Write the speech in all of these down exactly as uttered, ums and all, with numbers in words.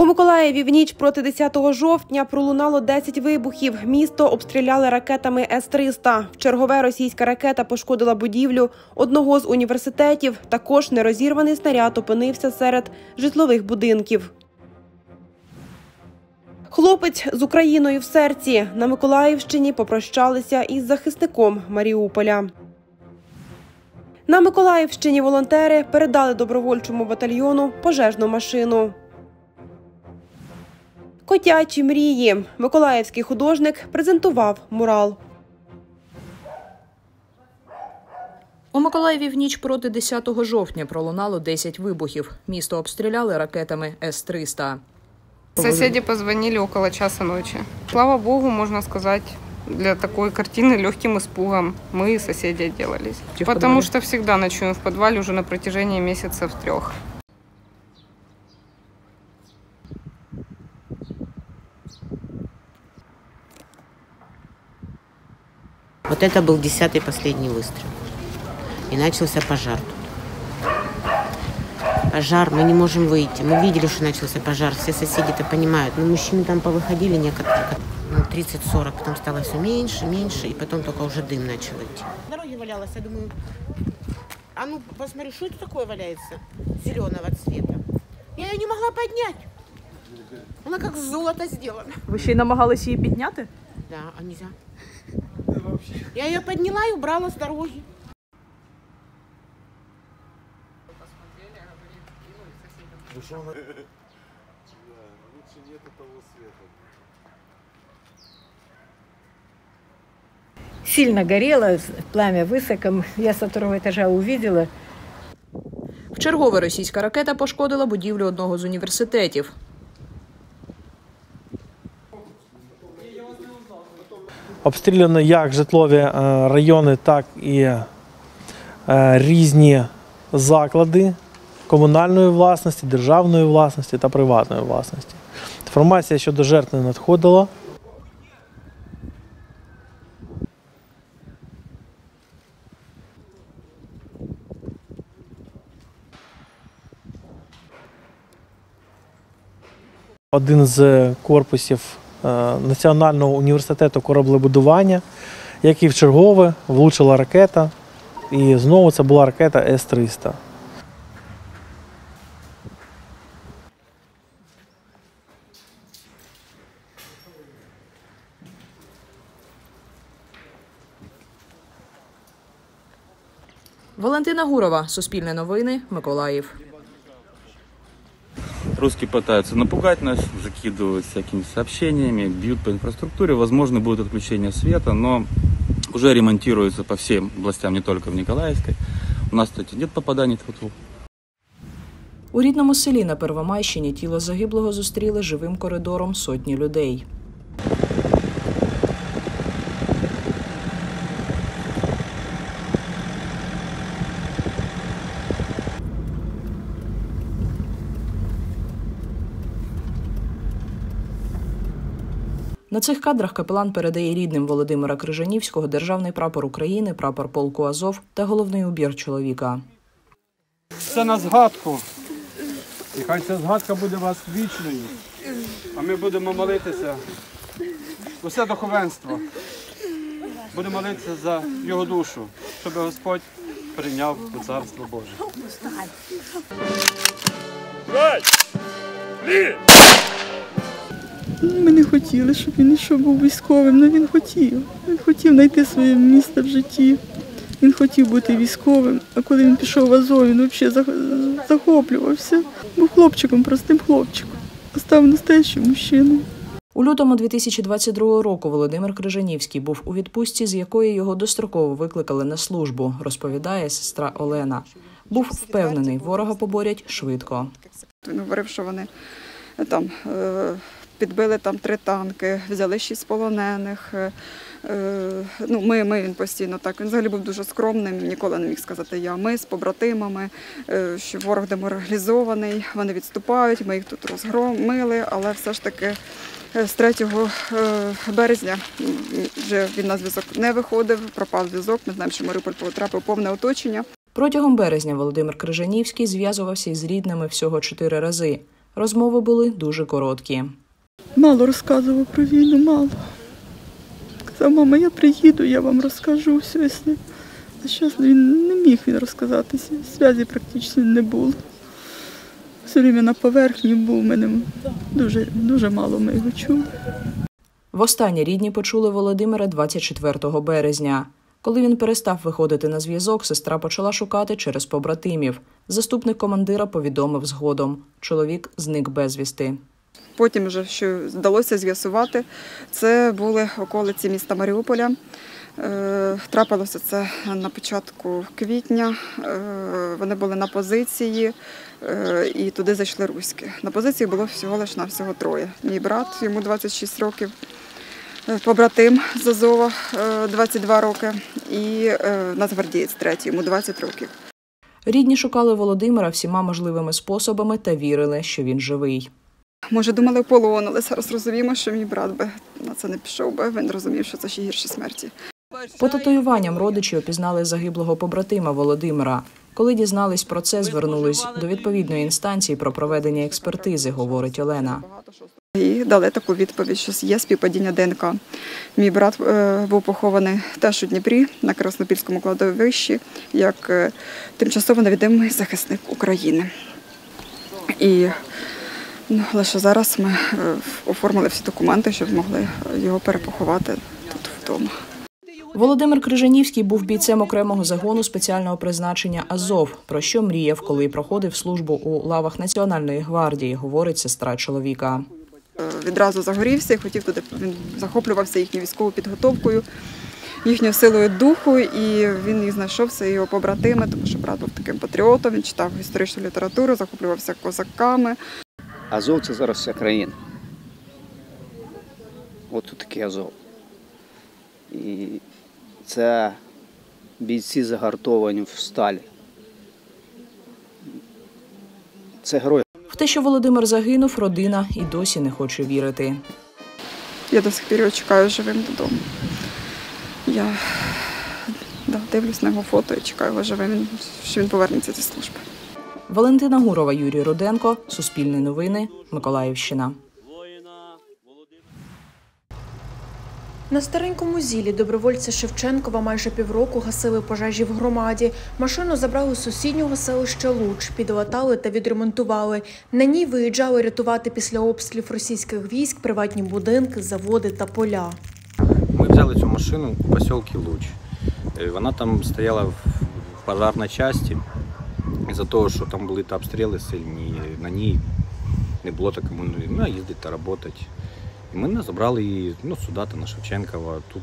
У Миколаєві в ніч проти десятого жовтня пролунало десять вибухів. Місто обстріляли ракетами С триста. Чергове російська ракета пошкодила будівлю одного з університетів. Також нерозірваний снаряд опинився серед житлових будинків. Хлопець з Україною в серці. На Миколаївщині попрощалися із захисником Маріуполя. На Миколаївщині волонтери передали добровольчому батальйону пожежну машину. Котячі мрії. Миколаївський художник презентував мурал. У Миколаєві в ніч проти десятого жовтня пролунало десять вибухів. Місто обстріляли ракетами С триста. Соседи позвонили около часа ночи. Слава богу, можно сказать, для такой картины легким испугом мы и соседи отделались. Потому что всегда ночуем в подвале уже на протяжении месяцев трех. Вот это был десятый последний выстрел. И начался пожар тут. Пожар, мы не можем выйти. Мы видели, что начался пожар, все соседи это понимают. Но мужчины там повыходили некоторые, ну, тридцать-сорок, потом стало все меньше, меньше, и потом только уже дым начал идти. На дороге валялась, я думаю, а ну посмотри, что это такое валяется зеленого цвета. Я ее не могла поднять. Она как золото сделана. Ви ще й намагалися її підняти? Да, а нельзя. Я ее подняла и убрала с дороги. Сильно горело, пламя высоко. Я со второго этажа увидела. Вчергове російська ракета пошкодила будівлю одного з університетів. Обстріляно як житлові райони, так і різні заклади комунальної власності, державної власності та приватної власності. Інформація щодо жертв не надходила. Один з корпусів Національного університету кораблебудування, як і вчергове, влучила ракета, і знову це була ракета С триста. Валентина Гурова, Суспільне новини, Миколаїв. Русские пытаются напугать нас, закидывают всякими сообщениями, бьют по инфраструктуре. Возможно, будет отключение света, но уже ремонтируется по всем областям, не только в Николаевской. У нас, кстати, нет попаданий. У рідному селі на Первомайщині тіло загиблого зустріли живим коридором сотні людей. На цих кадрах капелан передає рідним Володимира Крижанівського державний прапор України, прапор полку Азов та головний убір чоловіка. Це на згадку. І хай ця згадка буде у вас вічною. А ми будемо молитися. Усе духовенство. Будемо молитися за його душу, щоб Господь прийняв у Царство Боже. Ми не хотіли, щоб він ішов був військовим, але він хотів. Він хотів знайти своє місце в житті. Він хотів бути військовим, а коли він пішов в Азов, він взагалі захоплювався. Був хлопчиком, простим хлопчиком, а став настоящим мужчиною. У лютому дві тисячі двадцять другого року Володимир Крижанівський був у відпустці, з якої його достроково викликали на службу, розповідає сестра Олена. Був впевнений, ворога поборять швидко. Він говорив, що вони там підбили там три танки, взяли шість полонених. Ну, ми, ми, він постійно так. Він взагалі був дуже скромним, ніколи не міг сказати я. Ми з побратимами, що ворог деморалізований, вони відступають, ми їх тут розгромили, але все ж таки з третього березня вже він на зв'язок не виходив, пропав зв'язок, ми знаємо, що Маріуполь потрапив у повне оточення. Протягом березня Володимир Крижанівський зв'язувався із рідними всього чотири рази. Розмови були дуже короткі. Мало розказував про війну, мало. Казав, мама, я приїду, я вам розкажу все. Якщо... А зараз він не міг він розказатися, зв'язі практично не було. Все время на поверхні був, мене дуже, дуже мало ми його чули. Востаннє рідні почули Володимира двадцять четвертого березня. Коли він перестав виходити на зв'язок, сестра почала шукати через побратимів. Заступник командира повідомив згодом. Чоловік зник безвісти. Потім, вже, що вдалося з'ясувати, це були околиці міста Маріуполя. Е, трапилося це на початку квітня. Е, вони були на позиції е, і туди зайшли руські. На позиції було всього лише навсього троє. Мій брат, йому двадцять шість років, побратим з Азова, двадцять два роки, і нацгвардієць третій, йому двадцять років. Рідні шукали Володимира всіма можливими способами та вірили, що він живий. Може, думали в полон, але зараз розуміємо, що мій брат би на це не пішов би, він розумів, що це ще гірше смерті. По татуюванням родичі опізнали загиблого побратима Володимира. Коли дізнались про це, звернулись до відповідної інстанції про проведення експертизи, говорить Олена. І дали таку відповідь, що є співпадіння Д Н К. Мій брат е, був похований теж у Дніпрі на Краснопільському кладовищі як е, тимчасово невідомий захисник України. І ну, лише зараз ми е, оформили всі документи, щоб змогли його перепоховати тут вдома. Володимир Крижанівський був бійцем окремого загону спеціального призначення «Азов», про що мріяв, коли проходив службу у лавах Національної гвардії, говорить сестра чоловіка. Відразу загорівся і хотів туди, він захоплювався їхньою військовою підготовкою, їхньою силою духу, і він і знайшовся, і його побратими, тому що брат був таким патріотом, він читав історичну літературу, захоплювався козаками. Азов – це зараз вся країна. От тут такий Азов. І це бійці загартовані в сталі. Це герої. В те, що Володимир загинув, родина і досі не хоче вірити. Я до сих пір його чекаю живим додому. Я да, дивлюсь на його фото і чекаю його живим, що він повернеться зі служби. Валентина Гурова, Юрій Руденко, Суспільне новини, Миколаївщина. На Старенькому Зілі добровольці Шевченкова майже півроку гасили пожежі в громаді. Машину забрали з сусіднього селища Луч, підлатали та відремонтували. На ній виїжджали рятувати після обстрілів російських військ приватні будинки, заводи та поля. Ми взяли цю машину у поселку Луч. Вона там стояла в пожарній частині. Із-за того, що там були та обстріли сильні, на ній не було так кому ну, їздити та працювати. І ми забрали її ну, сюди, та на Шевченкова. Тут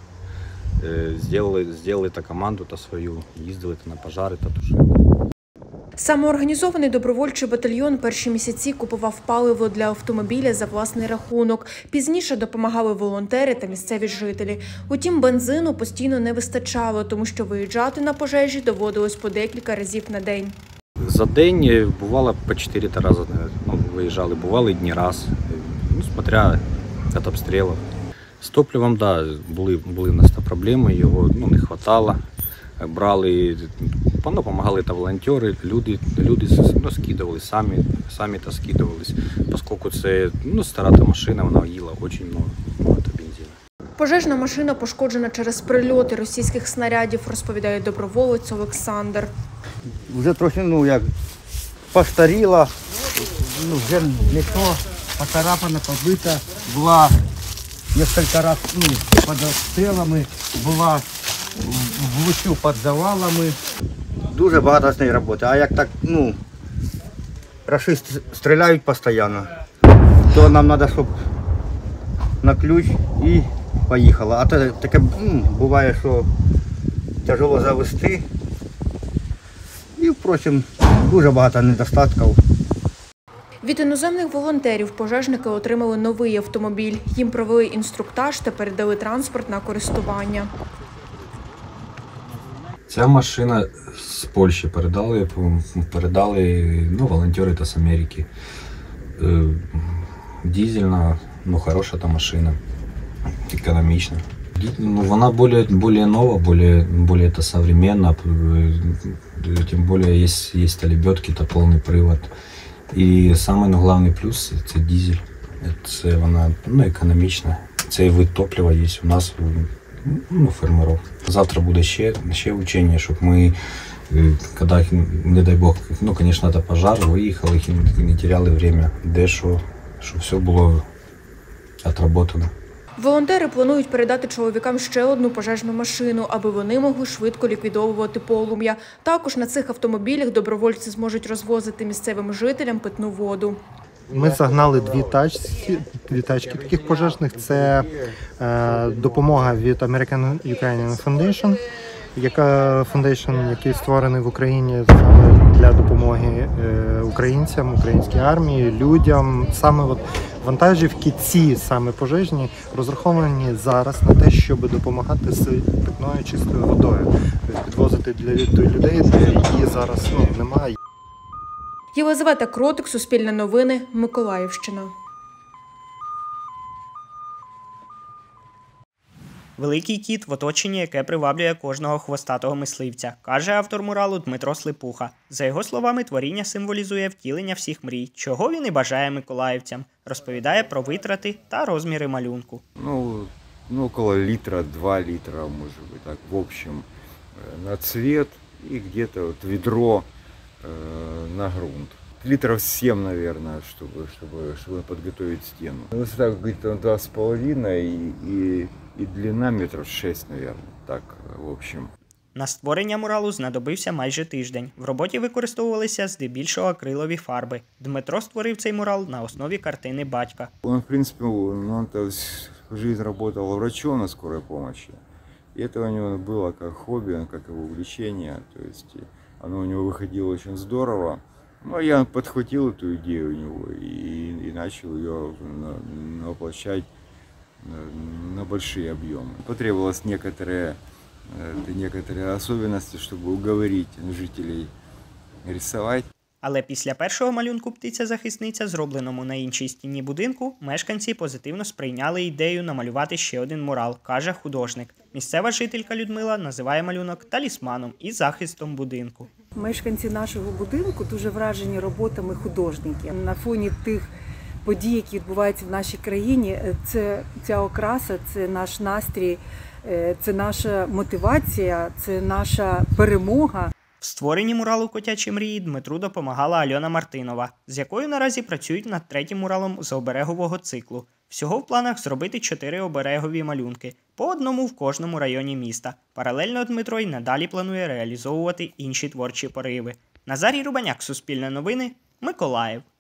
е, зробили, зробили та команду та свою, їздили та на пожари та тушили. Самоорганізований добровольчий батальйон перші місяці купував паливо для автомобіля за власний рахунок. Пізніше допомагали волонтери та місцеві жителі. Утім, бензину постійно не вистачало, тому що виїжджати на пожежі доводилось по декілька разів на день. За день бувало по чотири рази ну, виїжджали, бували дні раз, ну, смотря від обстрілів. З топливом, да, були, були в нас проблеми, його ну, не вистачало. Брали, ну, допомагали та волонтери, люди, люди ну, скидували, самі, самі та скидувались, оскільки це ну, стара та машина, вона їла дуже багато, багато бензину. Пожежна машина пошкоджена через прильоти російських снарядів, розповідає доброволець Олександр. Вже трохи, ну, як постаріла, ну, вже не то, поцарапана, побита, була кілька разів ну, під обстрілами, була в Лучу під завалами. Дуже багато з нею роботи, а як так, ну, рашисти стріляють постійно, то нам треба, щоб на ключ і поїхала. А то таке ну, буває, що тяжело завести. І, впрочем, дуже багато недостатків. Від іноземних волонтерів пожежники отримали новий автомобіль. Їм провели інструктаж та передали транспорт на користування. Ця машина з Польщі передали, передали ну, волонтери та з Америки. Дизельна, ну хороша та машина, економічна. Ну, вона більш, більш нова, більш, більш та современна, тим більше є, є та лебедки та повний привод. І самий ну, головний плюс – це дизель. Це вона ну, економічна. Цей вид топлива є у нас ну, фермерів. Завтра буде ще, ще учення, щоб ми, коли, не дай Бог, ну, звісно, це пожар, виїхали і не теряли время, де що, щоб все було відроблено. Волонтери планують передати чоловікам ще одну пожежну машину, аби вони могли швидко ліквідовувати полум'я. Також на цих автомобілях добровольці зможуть розвозити місцевим жителям питну воду. Ми загнали дві тачки, дві тачки таких пожежних. Це е, допомога від American Ukrainian Foundation, яка фондейшн, який створений в Україні саме для допомоги е, українцям, українській армії, людям. Саме от вантажівки ці саме пожежні розраховані зараз на те, щоб допомагати з питною чистою водою, підвозити для людей, де її зараз ну, немає. Єлизавета Кротик, Суспільне новини, Миколаївщина. Великий кіт в оточенні, яке приваблює кожного хвостатого мисливця, каже автор муралу Дмитро Слипуха. За його словами, творіння символізує втілення всіх мрій, чого він і бажає миколаївцям. Розповідає про витрати та розміри малюнку. Ну, ну около литра, два литра, может быть, так, в общем, на цвет и где-то вот ведро э, на грунт. Литров семь, наверное, чтобы, чтобы, чтобы подготовить стену. Высота где-то два с половиной и, и, и длина метров шесть, наверное, так, в общем. На створення муралу знадобився майже тиждень. В роботі використовувалися здебільшого акрилові фарби. Дмитро створив цей мурал на основі картини батька. Он, в принципе, он всю жизнь работал врачом на скорой помощи. И это у него было как хобби, как его увлечение. То есть оно у него выходило очень здорово. Ну, я подхватил эту идею у него и, и начал ее воплощать на, на большие объемы. Потребовалось некоторые, некоторые особенности, чтобы уговорить жителей рисовать. Але після першого малюнку «Птиця-захисниця», зробленому на іншій стіні будинку, мешканці позитивно сприйняли ідею намалювати ще один мурал, каже художник. Місцева жителька Людмила називає малюнок талісманом і захистом будинку. Мешканці нашого будинку дуже вражені роботами художників. На фоні тих подій, які відбуваються в нашій країні, це, ця окраса, це наш настрій, це наша мотивація, це наша перемога. В створенні муралу «Котячі мрії» Дмитру допомагала Альона Мартинова, з якою наразі працюють над третім муралом з оберегового циклу. Всього в планах зробити чотири оберегові малюнки, по одному в кожному районі міста. Паралельно Дмитро й надалі планує реалізовувати інші творчі пориви. Назарій Рубаняк, Суспільне новини, Миколаїв.